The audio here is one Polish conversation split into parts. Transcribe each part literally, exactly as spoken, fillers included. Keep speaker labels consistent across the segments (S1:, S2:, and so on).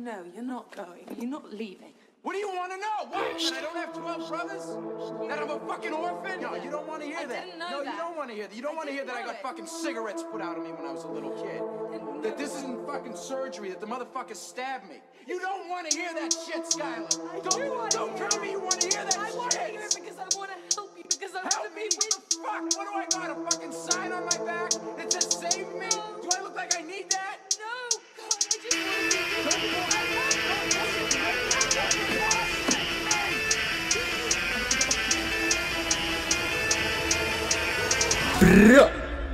S1: no, you're not going. You're not leaving.
S2: What do you want to know? What? That I don't have twelve brothers? That I'm a fucking orphan? No, you don't want to hear
S1: I
S2: that.
S1: didn't know
S2: no,
S1: that.
S2: you don't want to hear that. You don't
S1: I
S2: want to hear
S1: didn't
S2: that I
S1: know
S2: got
S1: it.
S2: fucking cigarettes put out of me when I was a little kid.
S1: didn't
S2: That
S1: know
S2: this isn't fucking surgery, that the motherfucker stabbed me. You don't want to hear that shit, Skylar.
S1: I
S2: don't
S1: do wanna
S2: don't
S1: hear
S2: tell
S1: it.
S2: me you want to hear that
S1: I
S2: shit.
S1: want to hear it because I want to help you, because I want
S2: Help
S1: to
S2: me?
S1: be
S2: What
S1: with
S2: the fuck? What do I got? A fucking sign on my back that says save me? Do I look like I need that?
S1: No, God, I just want to be with you.
S3: Bro.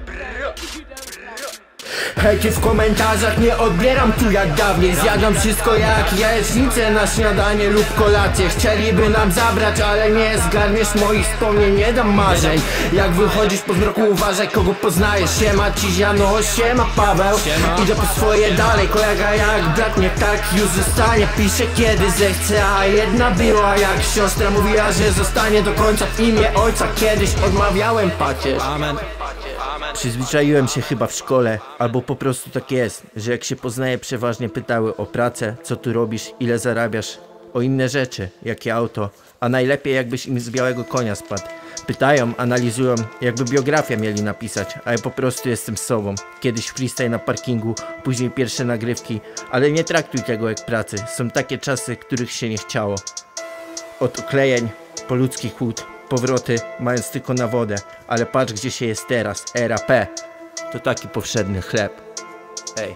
S3: Hejki w komentarzach nie odbieram tu jak dawniej. Zjadam wszystko jak jajecznicę na śniadanie lub kolację. Chcieliby nam zabrać, ale nie zgarniesz moich wspomnień, nie dam marzeń. Jak wychodzisz po zmroku, uważaj kogo poznajesz. Siema Ciziano, siema Paweł. Idę po swoje dalej, kolega jak brat, nie tak już zostanie. Pisze kiedy zechce, a jedna była jak siostra. Mówiła, że zostanie do końca w imię ojca. Kiedyś odmawiałem pacierz. Amen. Przyzwyczaiłem się chyba w szkole, albo po prostu tak jest, że jak się poznaje, przeważnie pytały o pracę, co tu robisz, ile zarabiasz, o inne rzeczy, jakie auto, a najlepiej jakbyś im z białego konia spadł. Pytają, analizują, jakby biografię mieli napisać, a ja po prostu jestem sobą. Kiedyś freestyle na parkingu, później pierwsze nagrywki, ale nie traktuj tego jak pracy, są takie czasy, których się nie chciało. Od uklejeń po ludzki chłód. Powroty mając tylko na wodę, ale patrz gdzie się jest teraz, era P. To taki powszedny chleb. Ej.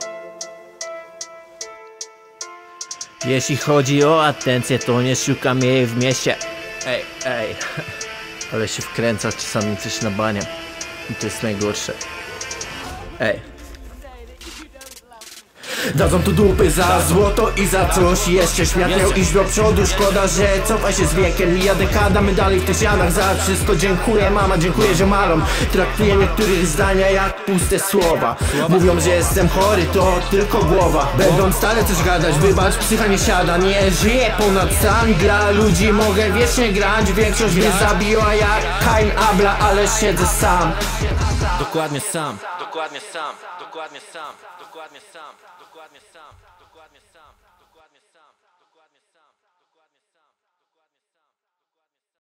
S3: Jeśli chodzi o atencję, to nie szukam jej w mieście. Ej, ej. Ale się wkręca czasami coś na banie. I to jest najgorsze. Ej. Dadzą tu dupy za złoto i za coś jeszcze. Świat miał iść do przodu, szkoda, że cofa się z wiekiem. Mija dekada, my dalej w tych ścianach. Za wszystko dziękuję mama, dziękuję ziomalom. Traktuję niektórych zdania jak puste słowa. Mówią, że jestem chory, to tylko głowa. Będą stale coś gadać, wybacz, psycha nie siada. Nie żyję ponad stan, dla ludzi mogę wiecznie grać. Większość mnie zabiła jak Kain Abla, ale siedzę sam. Dokładnie sam. Dokładnie sam. Dokładnie sam. Dokładnie sam. Dokładnie sam. Dokładnie sam.